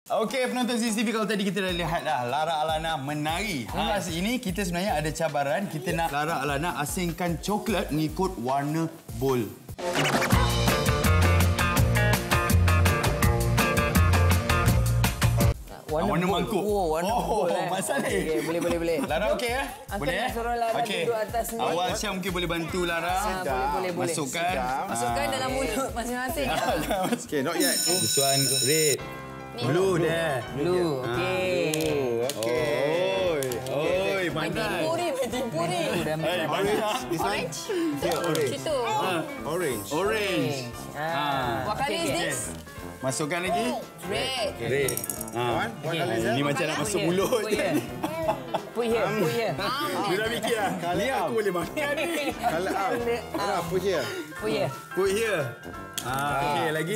Okey, penonton CCTV, kalau tadi kita dah lihat dah Lara Alana menari. Lepas ini kita sebenarnya ada cabaran. Kita nak Lara Alana asingkan coklat mengikut warna bowl. Warna mangkuk. Oh, warna bowl. Masalah. Okay, boleh. Lara okey ya? Boleh ya? Suruh Lara duduk atas ni. Awal Syah mungkin boleh bantu Lara. Boleh. Masukkan. Masukkan dalam mulut masing-masing. Okay, not yet. This one red. Blue dah. Blue. Okey. Oi, pandai. Tipu ni. Orange. Here, orange. Situ. Orange. What color is this? Masukkan lagi. Red. Red. One color is Ini macam nak masuk mulut je. Put here. Dia dah fikir lah. Kali aku boleh makan ni. Color out. Put here. Put here. Okey, lagi.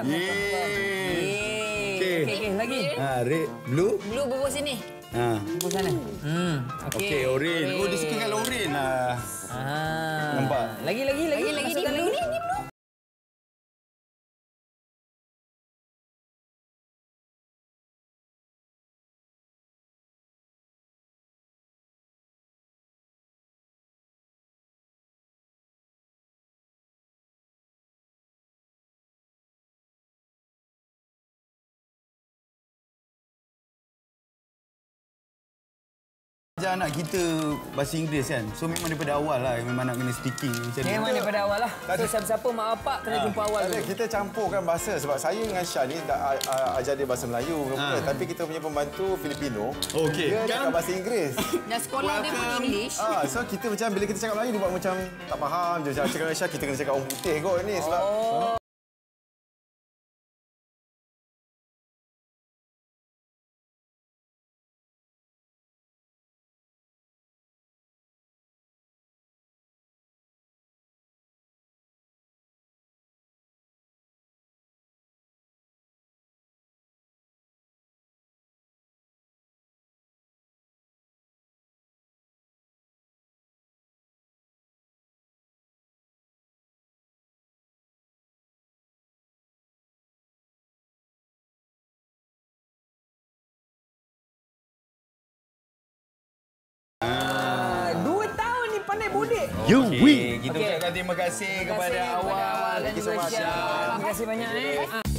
Okey, lagi. Red, blue. Blue bubur sini. Bubur sana. Okey, orange. Oh, dia suka kalau orange lah. Nampak? Lagi ni blue ni blue. Ajar anak kita bahasa Inggeris kan. So memang daripada awal lah memang nak kena speaking macam ni. Memang daripada awal lah. So siapa-siapa mak bapak kena jumpa awal dulu. Kita campurkan bahasa sebab saya dengan Syah ni dah ajar dia bahasa Melayu tapi kita punya pembantu Filipino. Okey. Dia cakap bahasa Inggeris. Dah sekolah dia pun English. So kita macam bila kita cakap Melayu dia buat macam tak faham je. Cakap dengan Syah kita kena cakap orang putih kot ni sebab pandai bodek. You win. Kita ucapkan terima kasih kepada awal. Terima kasih banyak.